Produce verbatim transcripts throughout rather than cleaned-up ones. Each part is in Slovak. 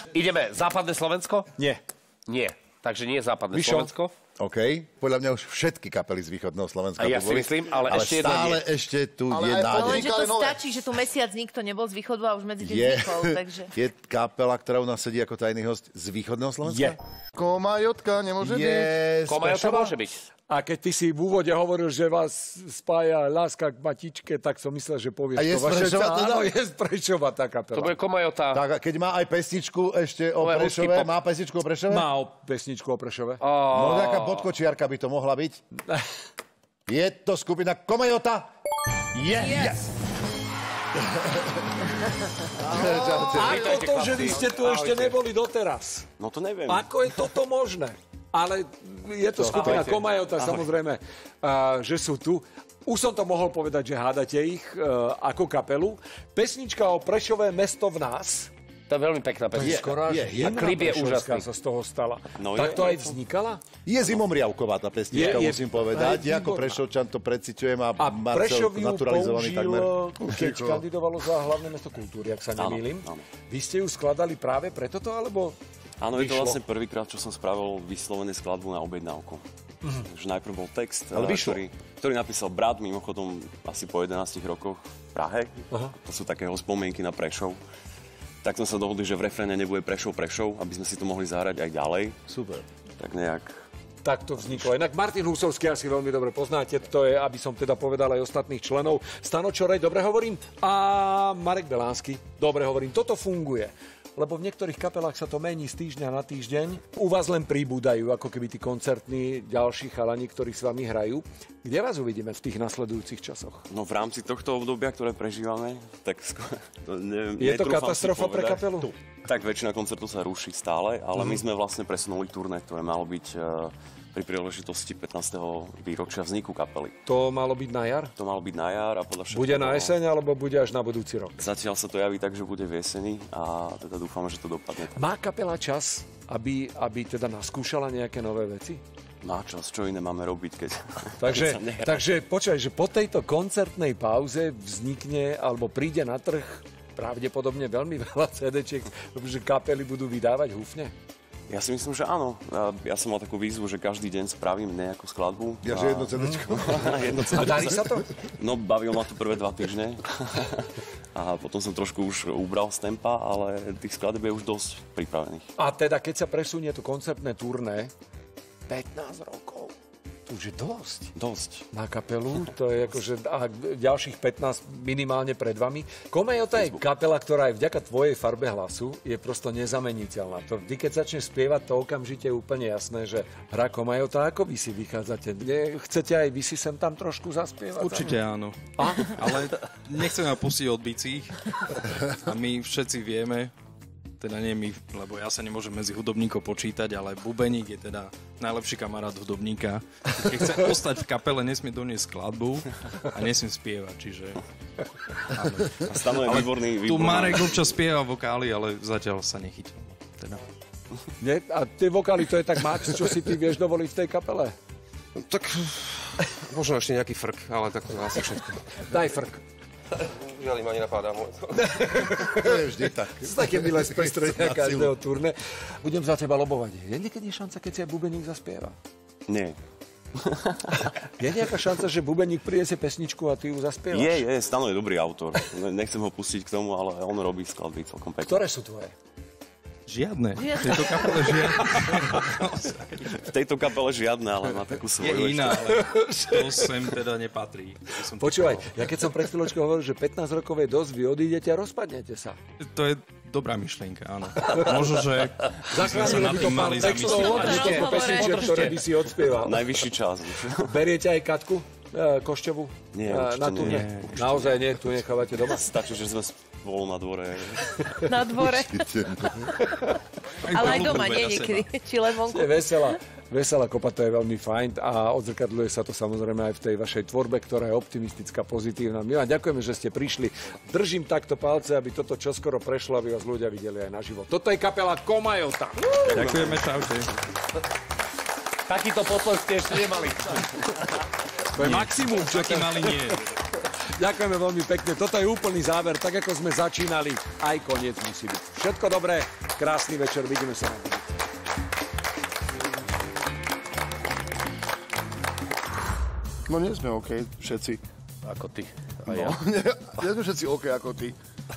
Ideme západné Slovensko? Nie. Nie. Takže nie západné Vyšo. Slovensko. OK, podľa mňa už všetky kapely z východného Slovenska A ja tu boli. si myslím, ale, ale ešte jedno stále nie. ešte tu Ale je aj nádej. podnik- Lenže to stačí, že tu mesiac nikto nebol z východu a už medzi tým Je, vznikol, takže... je kapela, ktorá u nás sedí ako tajný host z východného Slovenska? Je. Komajotka nemôže byť. Je. Komajota Prešova? môže byť. A keď ty si v úvode hovoril, že vás spája láska k matičke, tak som myslel, že povieš A je to z vaše... Prešova teda? Áno, je z Prešova tá kapela. To bude Komajota. Tak, a keď má aj pesničku ešte o To je Prešove, ruský pop. má pesničku o Prešove? Má o pesničku o Prešove. No taká bodkočiarka by to mohla byť. Je to skupina Komajota? Je. Yes. Ako to, že vy ste tu ešte neboli doteraz? No to neviem. Ako je toto možné? Ale je to skupina ahojte. Komajota, samozrejme, a, že sú tu. Už som to mohol povedať, že hádate ich uh, ako kapelu. Pesnička o Prešove, mesto v nás. To je veľmi pekná To je pesnička. skoro až je, je. hymna A klip je prešovská úžasný. sa z toho stala. No tak je. to aj vznikala? Je zimomriavková tá pesnička, Je, je. musím povedať. Je Ja ako výborná. Prešovčan to preciťujem a, A Marcel Prešov ju naturalizovaný použil, takmer. keď kandidovalo za hlavné mesto kultúry, ak sa Áno, nemýlim. áno. Vy ste ju skladali práve preto to, alebo... Áno, je to vyšlo? vlastne prvýkrát, čo som spravil vyslovené skladbu na objednávku. Mhm. Takže najprv bol text, Ale eh, vyšlo. ktorý, ktorý napísal brat, mimochodom asi po jedenástich rokoch v Prahe. Aha. To sú také jeho spomienky na Prešov. Tak sme sa dohodli, že v refréne nebude Prešov, Prešov, aby sme si to mohli zahrať aj ďalej. Super. Tak nejak... Tak to vzniklo. Inak Martin Husovský asi veľmi dobre poznáte, to je, aby som teda povedal aj ostatných členov. Stano Čorej, dobre hovorím? A Marek Belánsky, dobre hovorím. Toto funguje. Lebo v niektorých kapelách sa to mení z týždňa na týždeň. U vás len pribúdajú, ako keby tí koncertní ďalší chalani, ktorí s vami hrajú. Kde vás uvidíme v tých nasledujúcich časoch? No v rámci tohto obdobia, ktoré prežívame, tak skôr... To neviem, Je to netrúfam si katastrofa pre povedať. kapelu? Tak väčšina koncertov sa ruší stále, ale my sme vlastne presunuli turné, ktoré malo byť eh, pri príležitosti pätnásteho výročia vzniku kapely. To malo byť na jar? To malo byť na jar a podľa všetkého... Bude na jeseň, alebo bude až na budúci rok? Zatiaľ sa to javí tak, že bude v jeseni a teda dúfame, že to dopadne. Má kapela čas, aby, aby teda naskúšala nejaké nové veci? Má čas, čo iné máme robiť, keď... Takže, keď sa nehrá. takže počkaj, že po tejto koncertnej pauze vznikne, alebo príde na trh pravdepodobne veľmi veľa cé déčiek, že kapely budú vydávať húfne? Ja si myslím, že áno. Ja, ja som mal takú výzvu, že každý deň spravím nejakú skladbu. Ja, že jedno cé déčko. jedno A darí sa to? No, bavil ma to prvé dva týždne. A potom som trošku už ubral z tempa, ale tých skladeb je už dosť pripravených. A teda, keď sa presunie to koncertné turné, pätnásť rokov, to už je dosť. Dosť. Na kapelu, to je akože a ďalších pätnásť minimálne pred vami. Komajota je kapela, ktorá je vďaka tvojej farbe hlasu je prosto nezameniteľná. To vždy, keď začneš spievať, to okamžite je úplne jasné, že hra Komajota, ako vy si vychádzate? Nie, chcete aj vy si sem tam trošku zaspievať? Určite áno. A? Ale nechceme pustiť od bicích. A my všetci vieme, teda nie my, lebo ja sa nemôžem medzi hudobníkov počítať, ale bubeník je teda najlepší kamarát hudobníka. Keď chce ostať v kapele, nesmie doniesť skladbu a nesmie spievať, čiže... Áno. A Stano je výborný, Tu výborný. Marek občas spieva vokály, ale zatiaľ sa nechytil. Teda. Nie? A tie vokály, to je tak max, čo si ty vieš dovoliť v tej kapele? Tak možno ešte nejaký frk, ale tak to asi všetko. Daj frk. Žiaľ, ma nenapadá môj. To je vždy tak. To sú také milé spestrenia každého turné. Budem za teba lobovať. Je niekedy šanca, keď si aj bubeník zaspieva? Nie. Je nejaká šanca, že bubeník priniesie pesničku a ty ju zaspievaš? Je, je, Stano je dobrý autor. Nechcem ho pustiť k tomu, ale on robí skladby celkom pekne. Ktoré sú tvoje? Žiadne. V tejto kapele žiadne. V tejto kapele žiadne, ale má takú Je svoju. iná, ale to sem teda nepatrí. To som Počúvaj, typoval. ja keď som pred chvíľočkou hovoril, že pätnásť rokov je dosť, vy odídete a rozpadnete sa. To je dobrá myšlienka, áno. Možno, že by sme sa Zachránilo nad by to tým pár mali textov zamyslieť. od niekoľko pesničiek, ktoré by si odspieval. Najvyšší čas. Beriete aj Katku e, Košťovú? Nie, E, určite na turné? nie. Určite Naozaj nie, tu nechávate doma? Stačí, že sme spolu na dvore. Na dvore. Ale aj doma, nie niekedy. Či len vonku. Je veselá. Veselá kopa, to je veľmi fajn a odzrkadľuje sa to samozrejme aj v tej vašej tvorbe, ktorá je optimistická, pozitívna. My vám ďakujeme, že ste prišli. Držím takto palce, aby toto čoskoro prešlo, aby vás ľudia videli aj naživo. Toto je kapela Komajota. Ďakujeme, čaute. Takýto potlesk ste ešte nemali. To je maximum, čo Taký malý nie. Ďakujeme veľmi pekne. Toto je úplný záver. Tak ako sme začínali, aj koniec musí byť. Všetko dobré. Krásny večer, vidíme sa na budúce. No nie sme OK, všetci. Ako ty. A No, ja. nie, nie sme všetci OK ako ty.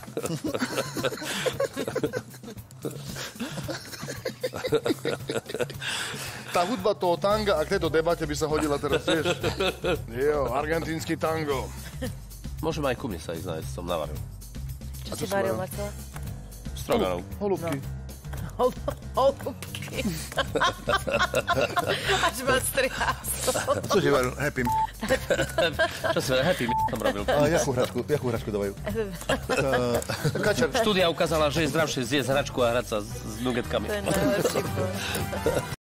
Tá hudba toho tanga a k tejto debate by sa hodila teraz tiež. Jo, argentínsky tango. Môžem aj ku mne sa ísť nájsť, som navaril. Čo si varil, Marcela? Stroganov. Holubky. Hol- Holubky. Až ma striasol. Co si varil? Happy. Čo si happy m*** som robil. A jakú hračku, jakú hračku dávajú? Kačer, Štúdia ukázala, že je zdravšie zjesť hračku a hrať sa s, s nugetkami. To je najlepší boj.